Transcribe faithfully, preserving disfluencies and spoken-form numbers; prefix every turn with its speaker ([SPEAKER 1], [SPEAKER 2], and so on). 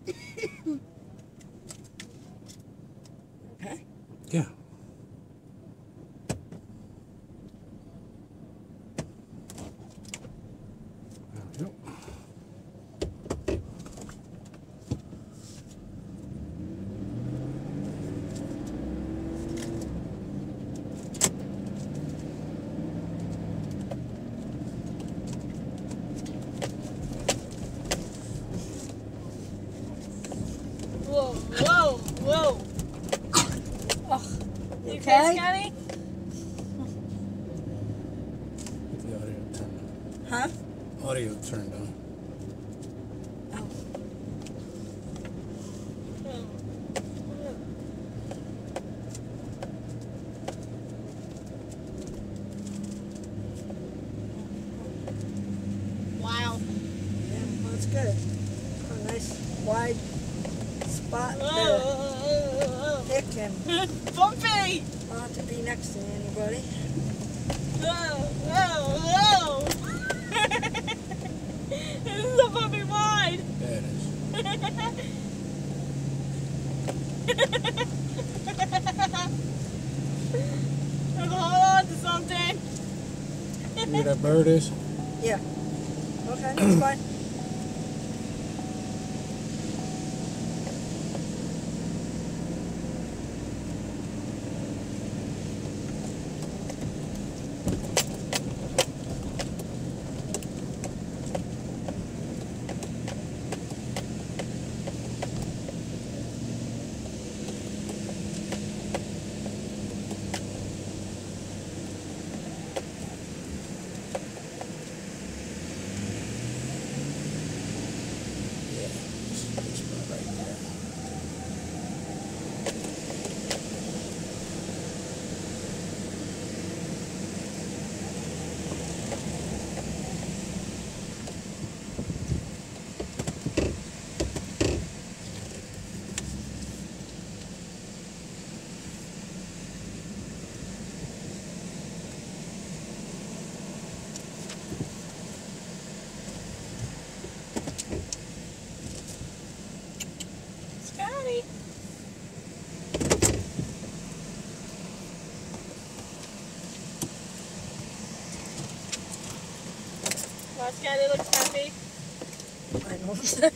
[SPEAKER 1] Okay.
[SPEAKER 2] Yeah. There we go.
[SPEAKER 3] Whoa, whoa, whoa.
[SPEAKER 1] Oh,
[SPEAKER 3] You
[SPEAKER 1] you
[SPEAKER 3] okay,
[SPEAKER 1] okay?
[SPEAKER 3] Scotty?
[SPEAKER 2] Get the audio turned on.
[SPEAKER 1] Huh?
[SPEAKER 2] Audio turned on.
[SPEAKER 1] Oh.
[SPEAKER 3] Wow.
[SPEAKER 1] Yeah, well, that's good. A nice wide spot to
[SPEAKER 3] Whoa.
[SPEAKER 1] pick and
[SPEAKER 3] Bumpy!
[SPEAKER 1] not to be next to anybody.
[SPEAKER 3] Whoa, whoa, whoa. This is a bumpy ride.
[SPEAKER 2] Yeah, it is.
[SPEAKER 3] Hold on to something.
[SPEAKER 2] See where that bird is?
[SPEAKER 1] Yeah. Okay, that's fine.
[SPEAKER 2] Yeah. This is a good spot right there.
[SPEAKER 3] Scotty. Well, Scotty looks happy.
[SPEAKER 1] I know.